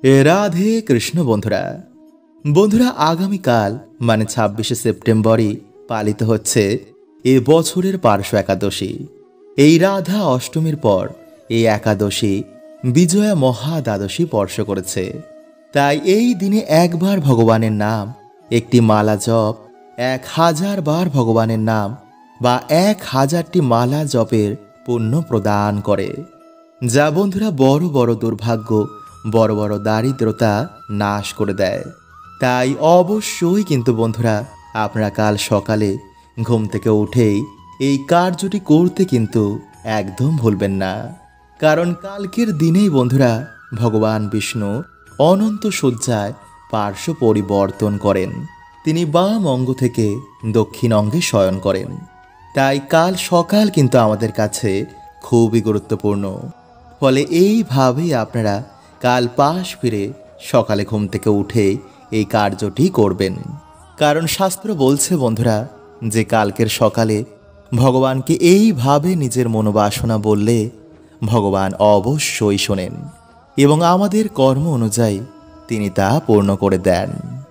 রাধে কৃষ্ণ বন্ধুরা বন্ধুরা আগামীকাল মানে ২৬শে সেপ্টেম্বরই পালিত হচ্ছে এ বছরের পার্শ্ব একাদশী। এই রাধা অষ্টমীর পর এই একাদশী বিজয়া মহা দ্বাদশী স্পর্শ করেছে। তাই এই দিনে একবার ভগবানের নাম একটি মালা জপ ১০০০ বার ভগবানের নাম বা ১০০০টি মালা জপের পুণ্য প্রদান করে, যা বন্ধুরা বড় বড় দুর্ভাগ্য বড় বড় দারিদ্রতা নাশ করে দেয়। তাই অবশ্যই কিন্তু বন্ধুরা আপনারা কাল সকালে ঘুম থেকে উঠেই এই কার্যটি করতে কিন্তু একদম ভুলবেন না। কারণ কালকের দিনেই বন্ধুরা ভগবান বিষ্ণু অনন্ত শয্যায় পার্শ্ব পরিবর্তন করেন। তিনি বাম অঙ্গ থেকে দক্ষিণ অঙ্গে শয়ন করেন। তাই কাল সকাল কিন্তু আমাদের কাছে খুবই গুরুত্বপূর্ণ। ফলে এইভাবেই আপনারা কাল পাশ ফিরে সকালে ঘুম থেকে উঠে এই কার্যটি করবেন। কারণ শাস্ত্র বলছে বন্ধুরা যে কালকের সকালে ভগবানকে এইভাবে নিজের মনোবাসনা বললে ভগবান অবশ্যই শোনেন এবং আমাদের কর্ম অনুযায়ী তিনি তা পূর্ণ করে দেন।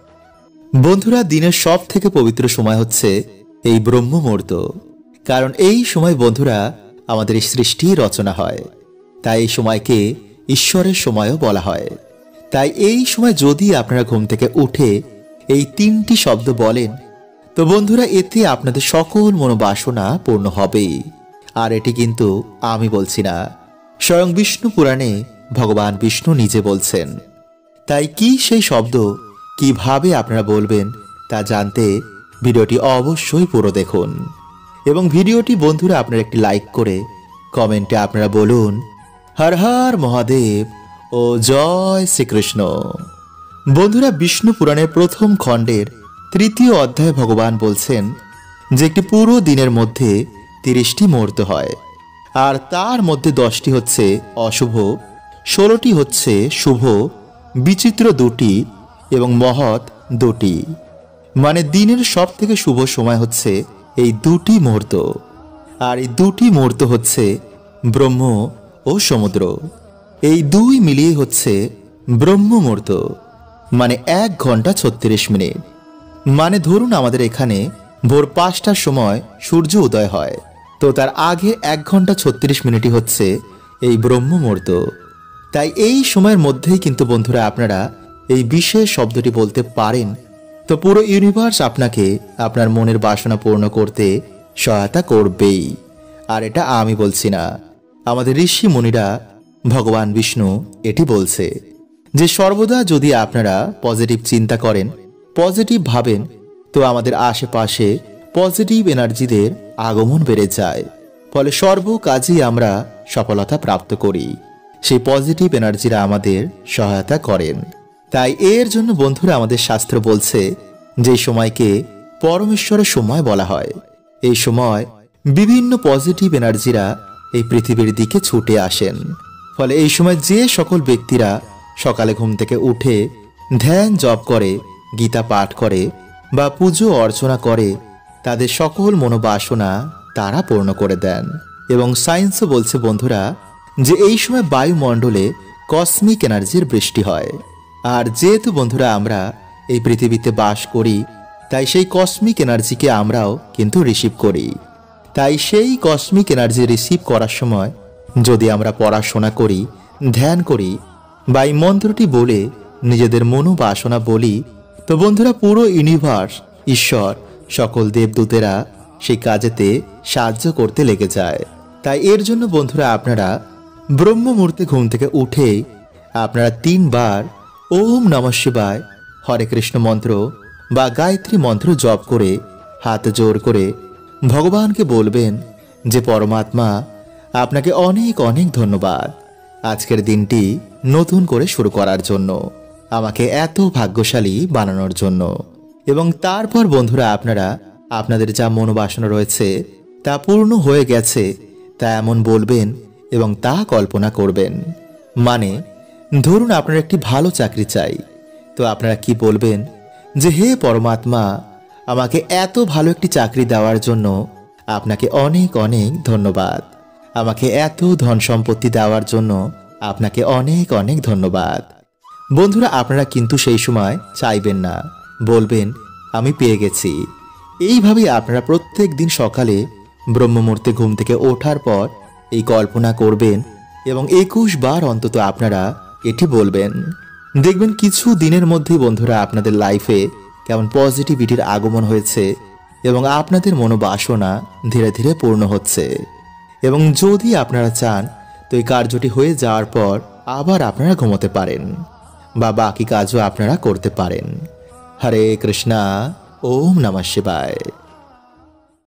বন্ধুরা দিনের সব থেকে পবিত্র সময় হচ্ছে এই ব্রহ্ম মুহূর্ত। কারণ এই সময় বন্ধুরা আমাদের সৃষ্টি রচনা হয়, তাই এই সময়কে ঈশ্বরের সময়ও বলা হয়। তাই এই সময় যদি আপনারা ঘুম থেকে উঠে এই ৩টি শব্দ বলেন তো বন্ধুরা এতে আপনাদের সকল মনোবাসনা পূর্ণ হবেই। আর এটি কিন্তু আমি বলছি না, স্বয়ং বিষ্ণু পুরাণে ভগবান বিষ্ণু নিজে বলছেন। তাই কি সেই শব্দ কিভাবে আপনারা বলবেন তা জানতে ভিডিওটি অবশ্যই পুরো দেখুন এবং ভিডিওটি বন্ধুরা আপনারা একটি লাইক করে কমেন্টে আপনারা বলুন হর হর মহাদেব ও জয় শ্রীকৃষ্ণ। বন্ধুরা বিষ্ণু পুরাণের প্রথম খণ্ডের ৩য় অধ্যায়ে ভগবান বলছেন যে একটি পুরো দিনের মধ্যে ৩০টি মুহূর্ত হয়, আর তার মধ্যে 10টি হচ্ছে অশুভ, 16টি হচ্ছে শুভ, বিচিত্র 2টি এবং মহৎ 2টি। মানে দিনের সব থেকে শুভ সময় হচ্ছে এই 2টি মুহূর্ত, আর এই 2টি মুহূর্ত হচ্ছে ব্রহ্ম ও সমুদ্র। এই 2 মিলিয়ে হচ্ছে ব্রহ্ম মুহূর্ত, মানে 1 ঘন্টা 36 মিনিট। মানে ধরুন আমাদের এখানে ভোর 5টার সময় সূর্য উদয় হয়, তো তার আগে 1 ঘন্টা 36 মিনিটই হচ্ছে এই ব্রহ্ম মুহূর্ত। তাই এই সময়ের মধ্যেই কিন্তু বন্ধুরা আপনারা এই বিশেষ শব্দটি বলতে পারেন, তো পুরো ইউনিভার্স আপনাকে আপনার মনের বাসনা পূর্ণ করতে সহায়তা করবেই। আর এটা আমি বলছি না, আমাদের ঋষি মুনিরা ভগবান বিষ্ণু এটি বলছে যে সর্বদা যদি আপনারা পজিটিভ চিন্তা করেন, পজিটিভ ভাবেন, তো আমাদের আশেপাশে পজিটিভ এনার্জিদের আগমন বেড়ে যায়। ফলে সর্ব কাজেই আমরা সফলতা প্রাপ্ত করি। সেই পজিটিভ এনার্জিরা আমাদের সহায়তা করেন। তাই এর জন্য বন্ধুরা আমাদের শাস্ত্র বলছে যে সময়কে পরমেশ্বরের সময় বলা হয়। এই সময় বিভিন্ন পজিটিভ এনার্জিরা এই পৃথিবীর দিকে ছুটে আসেন। ফলে এই সময় যে সকল ব্যক্তিরা সকালে ঘুম থেকে উঠে ধ্যান জপ করে, গীতা পাঠ করে বা পুজো অর্চনা করে, তাদের সকল মনোবাসনা তারা পূর্ণ করে দেন। এবং সায়েন্সও বলছে বন্ধুরা যে এই সময় বায়ুমণ্ডলে কসমিক এনার্জির বৃষ্টি হয়। আর যেহেতু বন্ধুরা আমরা এই পৃথিবীতে বাস করি, তাই সেই কসমিক এনার্জিকে আমরাও কিন্তু রিসিভ করি। তাই সেই কসমিক এনার্জি রিসিভ করার সময় যদি আমরা পড়াশোনা করি, ধ্যান করি বা এই মন্ত্রটি বলে নিজেদের মনোবাসনা বলি, তো বন্ধুরা পুরো ইউনিভার্স, ঈশ্বর, সকল দেবদূতেরা সেই কাজেতে সাহায্য করতে লেগে যায়। তাই এর জন্য বন্ধুরা আপনারা ব্রহ্ম মুহূর্তে ঘুম থেকে উঠে আপনারা 3 বার ওম নমঃ শিবায়, হরে কৃষ্ণ মন্ত্র বা গায়ত্রী মন্ত্র জপ করে হাত জোর করে ভগবানকে বলবেন যে পরমাত্মা আপনাকে অনেক অনেক ধন্যবাদ আজকের দিনটি নতুন করে শুরু করার জন্য, আমাকে এত ভাগ্যশালী বানানোর জন্য। এবং তারপর বন্ধুরা আপনারা আপনাদের যা মনোবাসনা রয়েছে তা পূর্ণ হয়ে গেছে তা এমন বলবেন এবং তা কল্পনা করবেন। মানে ধরুন আপনার একটি ভালো চাকরি চাই, তো আপনারা কি বলবেন যে হে পরমাত্মা, আমাকে এত ভালো একটি চাকরি দেওয়ার জন্য আপনাকে অনেক অনেক ধন্যবাদ, আমাকে এত ধন সম্পত্তি দেওয়ার জন্য আপনাকে অনেক অনেক ধন্যবাদ। বন্ধুরা, আপনারা কিন্তু সেই সময় চাইবেন না, বলবেন আমি পেয়ে গেছি। এইভাবেই আপনারা প্রত্যেক দিন সকালে ব্রহ্ম মুহূর্তে ঘুম থেকে ওঠার পর এই কল্পনা করবেন এবং 21 বার অন্তত আপনারা এটি বলবেন। দেখবেন কিছু দিনের মধ্যেই বন্ধুরা আপনাদের লাইফে কেমন পজিটিভিটির আগমন হয়েছে এবং আপনাদের মনোবাসনা ধীরে ধীরে পূর্ণ হচ্ছে। এবং যদি আপনারা চান তো এই কার্যটি হয়ে যাওয়ার পর আবার আপনারা ঘুমোতে পারেন বা বাকি কাজও আপনারা করতে পারেন। হরে কৃষ্ণা, ওম নমঃ শিবায়।